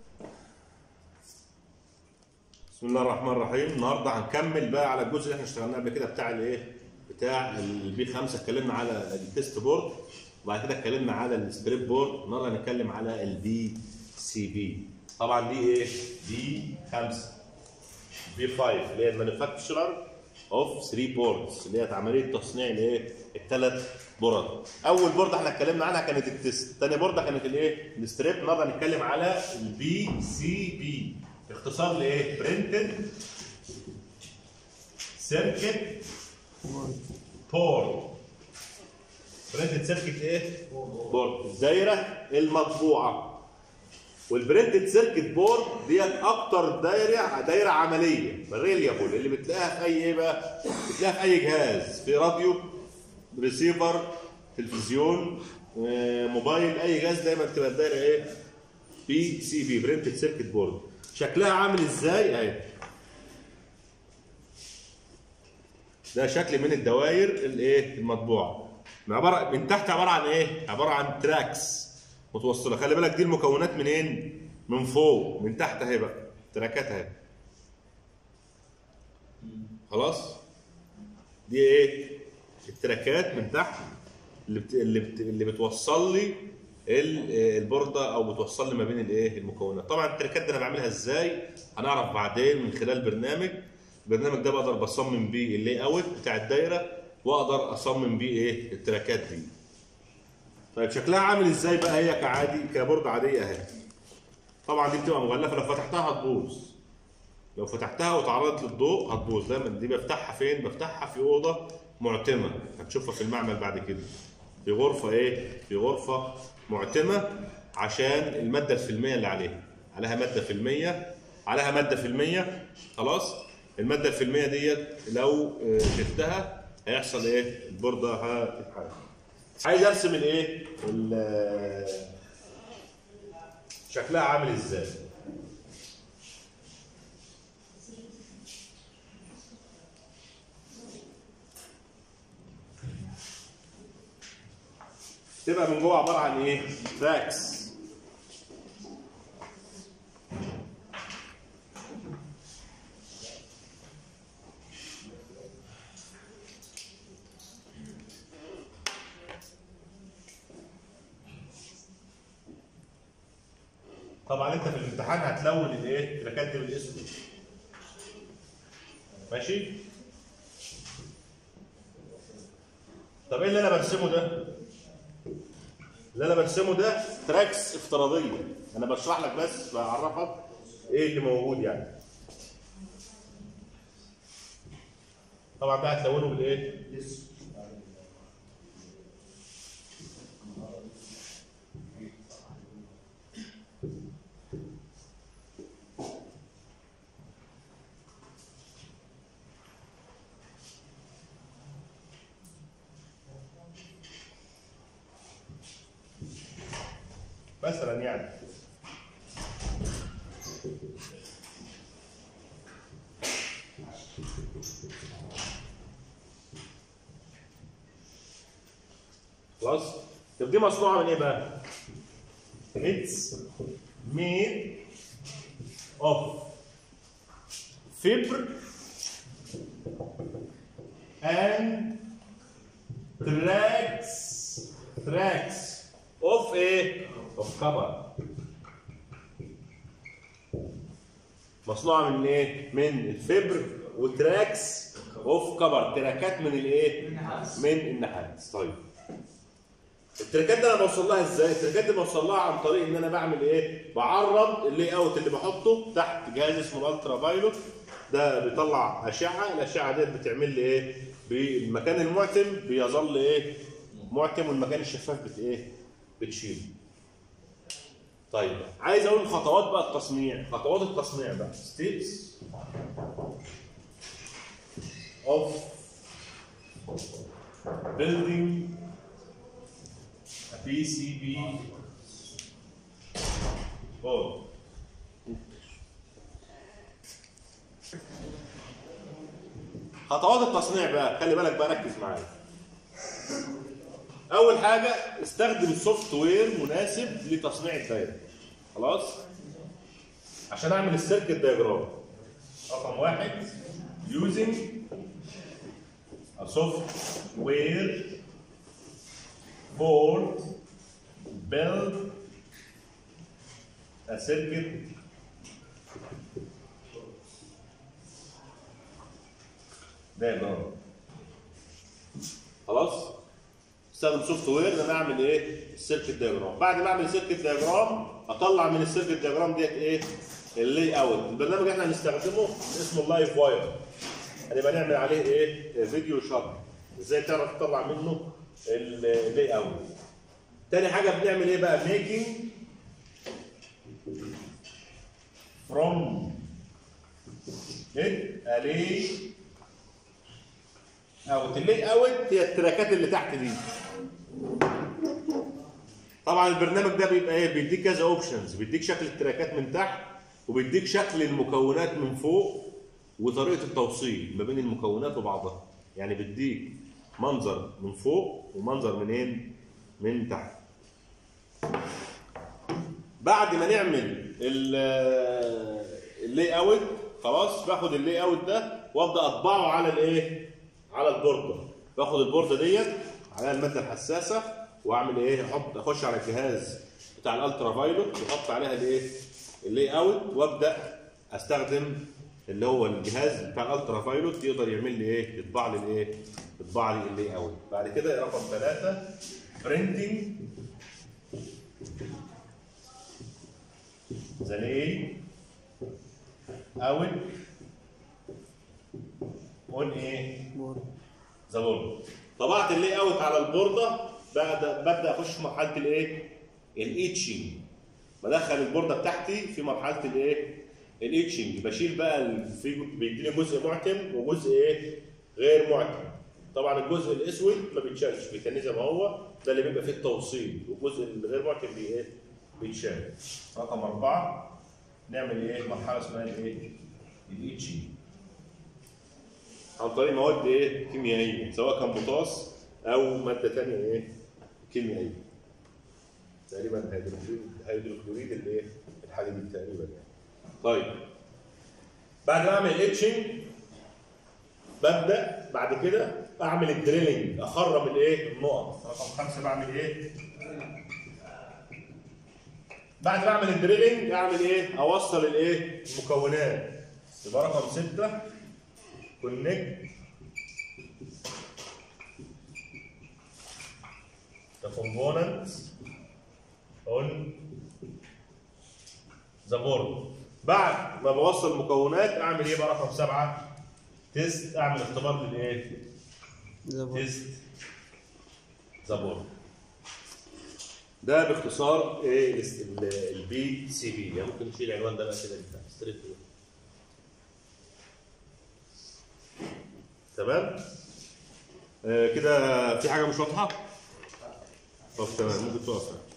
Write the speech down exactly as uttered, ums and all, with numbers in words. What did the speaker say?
بسم الله الرحمن الرحيم. النهارده هنكمل بقى على الجزء اللي احنا اشتغلناه قبل كده بتاع الايه؟ بتاع البي خمسة. اتكلمنا على التيست بورد وبعد كده اتكلمنا على السكريب بورد. النهارده هنتكلم على البي سي بي. طبعا دي ايه؟ بي خمسة بي خمسة اللي هي المانيفاكتشرر اوف ثلاثة بوردز، اللي هي عمليه تصنيع الايه؟ الثلاث بورد. اول بورده احنا اتكلمنا عنها كانت التيست، ثاني بورده كانت الايه؟ الستريب. النهارده هنتكلم على البي سي بي، اختصار لايه؟ برنتد سيركت بورد. برنتد سيركت ايه؟ بورد، الدايره المطبوعه. والبرنتد سيركت بورد ديت اكتر دايره دايره عمليه ريليابل، اللي بتلاقيها في اي ايه بقى؟ بتلاقيها في اي جهاز، في راديو، ريسيفر، تلفزيون، موبايل، اي جهاز دايما بتبقى الدايره ايه؟ بي سي بي، برنتد سيركت بورد. شكلها عامل ازاي؟ اهي ده شكل من الدوائر الايه؟ المطبوعه. عباره من تحت عباره عن ايه؟ عباره عن تراكس متوصله. خلي بالك دي المكونات منين؟ من فوق، من تحت اهي بقى تراكات اهي. خلاص؟ دي ايه؟ التراكات من تحت اللي بت... اللي, بت... اللي بتوصل لي البورده او بتوصل لي ما بين الايه؟ المكونات. طبعا التراكات دي انا بعملها ازاي؟ هنعرف بعدين من خلال برنامج. البرنامج ده بقدر بصمم بيه اللي اوت بتاع الدايره، واقدر اصمم بيه ايه؟ التراكات دي. طيب شكلها عامل ازاي بقى؟ هي كعادي كبورده عاديه اهي. طبعا دي بتبقى مغلفه، لو فتحتها هتبوظ. لو فتحتها وتعرضت للضوء هتبوظ. دايما دي بفتحها فين؟ بفتحها في اوضه معتمه، هتشوفها في المعمل بعد كده. في غرفه ايه؟ في غرفه معتمه، عشان الماده الفيلميه اللي عليها. عليها ماده فيلميه، عليها ماده فيلميه. خلاص؟ الماده الفيلميه ديت لو شفتها هيحصل ايه؟ البورده هتتحرق. عايز ارسم الايه؟ شكلها عامل ازاي؟ تبقى من جوه عباره عن ايه؟ تراكس. طبعا انت في الامتحان هتلون الايه؟ التراكات دي بالاسود. ماشي؟ طب ايه اللي انا برسمه ده؟ اللي انا برسمه ده تراكس افتراضيه، انا بشرح لك بس، بعرفك ايه اللي موجود يعني. طبعا ده هتلونه بالايه؟ مثلا يعني خلاص. طب دي مصنوعه من ايه بقى؟ It's made of fiber and tracks tracks of ايه؟ of copper. مصنوعه من ايه؟ من الفبر وتراكس اوف كبر، تراكات من الايه؟ من النحاس. طيب التراكات دي انا بوصل لها ازاي؟ التراكات دي بوصل لها عن طريق ان انا بعمل ايه؟ بعرض اللي اوت اللي بحطه تحت جهاز اسمه الالترا فايلوت. ده بيطلع اشعه، الاشعه ديت بتعمل لي ايه؟ بالمكان المعتم بيظل ايه؟ معتم، والمكان الشفاف بت ايه؟ بتشيله. طيب عايز اقول خطوات بقى التصنيع، خطوات التصنيع بقى ستيبس اوف building a بي سي بي board. خطوات التصنيع بقى، خلي بالك بقى، ركز معايا. اول حاجه استخدم سوفت وير مناسب لتصنيع الدايره. خلاص؟ عشان اعمل السيركت دايجرام. رقم واحد using a software for build a circuit diagram. خلاص؟ استخدم سوفت وير ان انا اعمل ايه؟ السيركت دايجرام. بعد ما اعمل السيركت دايجرام اطلع من السيركت دايجرام ديت ايه؟ اللي اوت. البرنامج اللي احنا هنستخدمه اسمه اللايف واير. هنبقى نعمل عليه ايه؟ فيديو شرح. ازاي تعرف تطلع منه اللي اوت. تاني حاجه بنعمل ايه بقى؟ ميكينج فروم ات الي اوت. اللي اوت هي التراكات اللي تحت دي. طبعا البرنامج ده بيبقى ايه؟ بيديك كذا اوبشنز، بيديك شكل التراكات من تحت وبيديك شكل المكونات من فوق وطريقه التوصيل ما بين المكونات وبعضها. يعني بيديك منظر من فوق ومنظر منين؟ من تحت. بعد ما نعمل اللي اوت خلاص باخد اللي اوت ده وابدا اطبعه على الايه؟ على البورده. باخد البورده ديت على الماده الحساسه واعمل ايه؟ احط اخش على الجهاز بتاع الالترا فايلوت واحط عليها الايه؟ اللي اوت وابدا استخدم اللي هو الجهاز بتاع الالترا فايلوت يقدر يعمل لي ايه؟ يطبع لي الايه؟ يطبع لي اللي اوت. بعد كده رقم ثلاثة برينتنج ذا لي اوت اون ايه؟ ذا بورد. طبعت اللي اوت على البورده. ببدا ببدا اخش في مرحله الايه؟ الايتشنج. بدخل البورده بتاعتي في مرحله الايه؟ الايتشنج. بشيل بقى في بيديني جزء معتم وجزء ايه؟ غير معتم. طبعا الجزء الاسود ما بيتشالش بيتني زي ما هو، ده اللي بيبقى فيه التوصيل، والجزء الغير معتم بي ايه؟ بيتشال. رقم أربعة نعمل ايه؟ مرحله اسمها الايه؟ الايتشنج. عن طريق مواد ايه؟ كيميائيه، سواء كان بوتاس او ماده ثانيه ايه؟ كيميائيه. تقريبا هيدروكلوريد الايه؟ الحديد تقريبا يعني. طيب بعد ما اعمل ايتشنج ببدا بعد كده اعمل الدريلنج، اخرم الايه؟ النقط. رقم خمسه بعمل ايه؟ بعد ما اعمل الدريلنج اعمل ايه؟ اوصل الايه؟ المكونات. يبقى رقم سته كونكت the components on the board. بعد ما بوصل المكونات اعمل ايه بقى؟ رقم سبعه تيست. اعمل اختبار للايه؟ تيست ذا بورد. ده باختصار ايه البي سي بي. يعني ممكن نشيل العنوان ده بقى كده ستريت. تمام؟ آه كده في حاجه مش واضحه؟ طب تمام ممكن تقف.